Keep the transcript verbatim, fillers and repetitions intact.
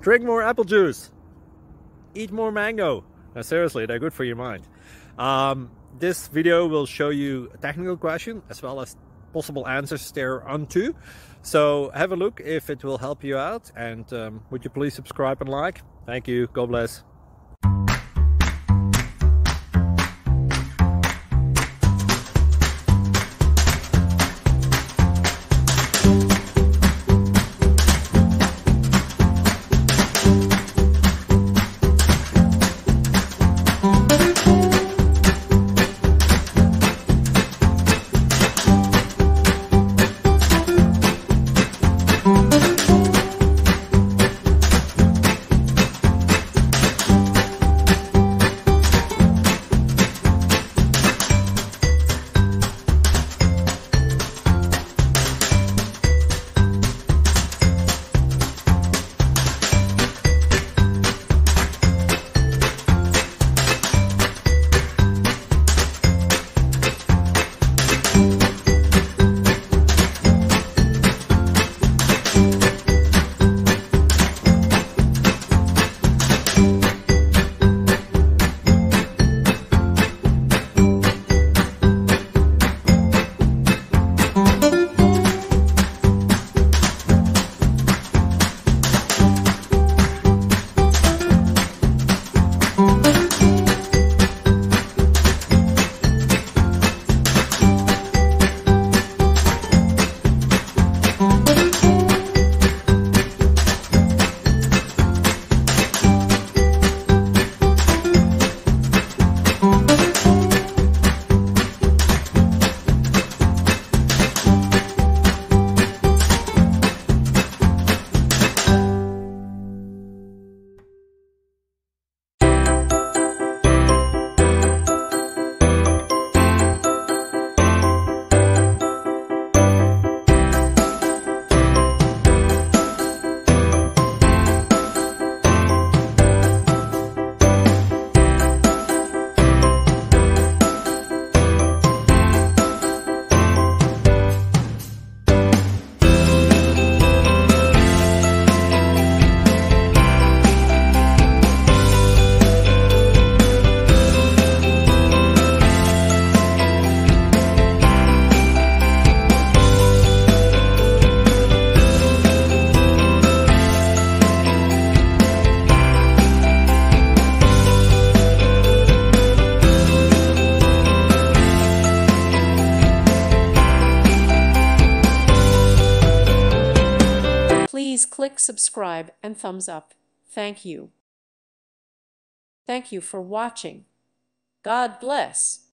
Drink more apple juice. Eat more mango. Now, seriously, they're good for your mind. Um, this video will show you a technical question as well as possible answers thereunto. So have a look if it will help you out, and um, would you please subscribe and like? Thank you. God bless. Please click subscribe and thumbs up. Thank you. Thank you for watching. God bless.